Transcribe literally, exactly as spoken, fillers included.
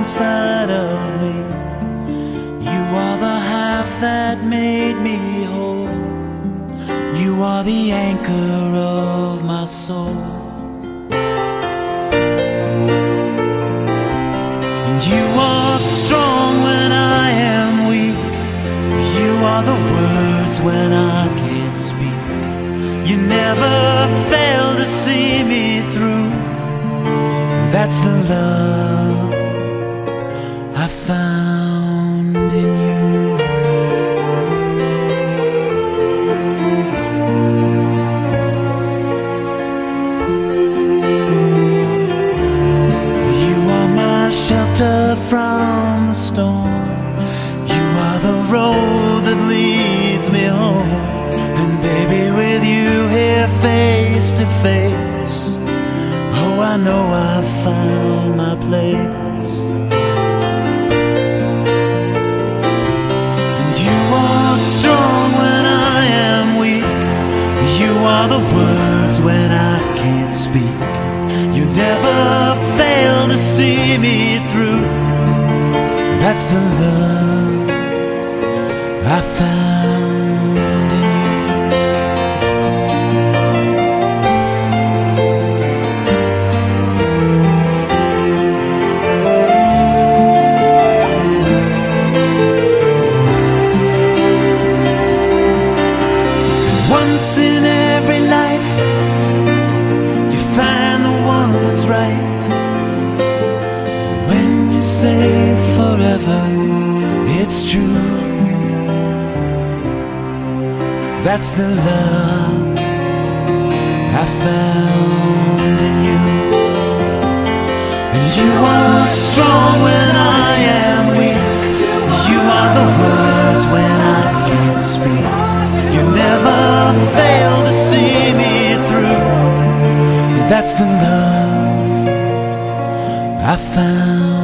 inside of me. You are the half that made me whole. You are the anchor of my soul. And you are strong when I am weak. You are the words when I can't speak. You never fail to see me through. That's the love I found in you. You are my shelter from the storm. You are the road that leads me home. And baby, with you here face to face, oh, I know I've found my place. And you are strong when I am weak. You are the words when I can't speak. You never fail to see me through. That's the love I found in you. Once in every life, you find the one that's right. When you say forever, it's true. That's the love I found in you. And you are strong when I am weak. You are the words when I can't speak. You never fail to see me through. That's the love I found.